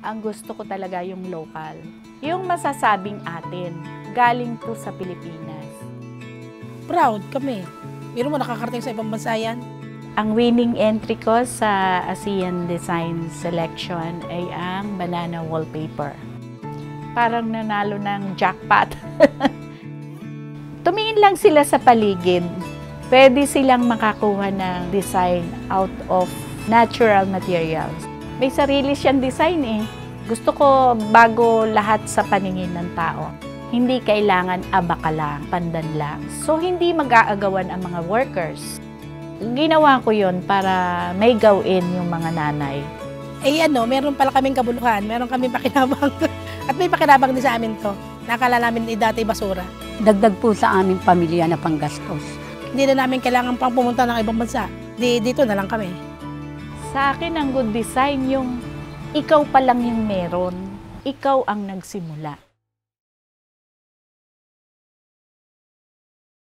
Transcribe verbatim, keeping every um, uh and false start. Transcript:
ang gusto ko talaga yung local. Yung masasabing atin, galing to sa Pilipinas. Proud kami. Meron mo nakakarating sa ibang bansa yan. Ang winning entry ko sa ASEAN Design Selection ay ang banana wallpaper. Parang nanalo ng jackpot. Tumingin lang sila sa paligid. Pwede silang makakuha ng design out of natural materials. May sarili siyang design eh. Gusto ko bago lahat sa paningin ng tao. Hindi kailangan abaka lang, pandan lang. So hindi mag-aagawan ang mga workers. Ginawa ko yon para may gawin yung mga nanay. Eh ano, meron pala kaming kabuluhan, meron kaming pakinabang. At may pakinabang din sa amin to. Nakala namin eh, dati basura. Dagdag po sa aming pamilya na panggastos. Hindi na namin kailangan pang pumunta ng ibang bansa. Di, dito na lang kami. Sa akin, ang good design yung ikaw pa lang yung meron. Ikaw ang nagsimula.